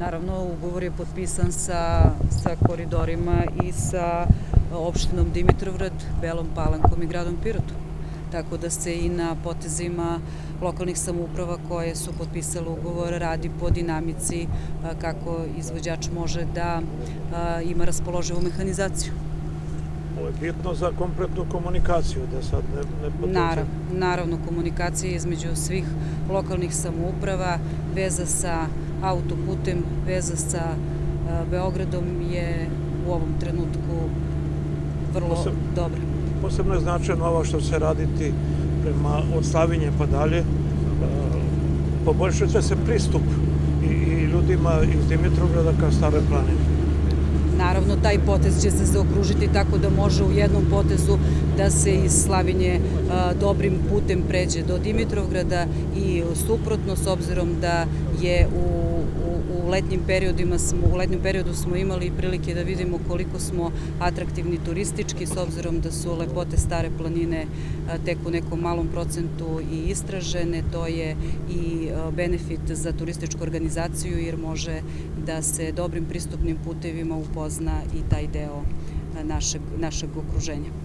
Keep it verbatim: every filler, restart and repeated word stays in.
Naravno, ugovor je potpisan sa, sa koridorima i sa opštinom Dimitrovgrad, Belom Palankom i gradom Pirotom. Tako da se i na potezima lokalnih samouprava koje su potpisale ugovor radi po dinamici kako izvođač može da ima raspoloživu mehanizaciju. Ovo je bitno za kompletnu komunikaciju, da sad ne, ne potencijalno. Naravno, komunikacija između svih lokalnih samouprava, veza sa autoputem, veza sa Beogradom je u ovom trenutku vrlo dobra. Posebno je značajno ovo što će raditi prema od Slavinje pa dalje. Poboljšat će se pristup i ljudima iz Dimitrovgrada ka Staroj planini. Naravno, taj potez će se zaokružiti tako da može u jednom potezu da se iz Slavinje dobrim putem pređe do Dimitrovgrada i suprotno, s obzirom da je u U letnjim periodima smo, u letnjem periodu smo imali prilike da vidimo koliko smo atraktivni turistički, s obzirom da su lepote Stare planine tek u nekom malom procentu i istražene. To je i benefit za turističku organizaciju jer može da se dobrim pristupnim putevima upozna i taj deo našeg, našeg okruženja.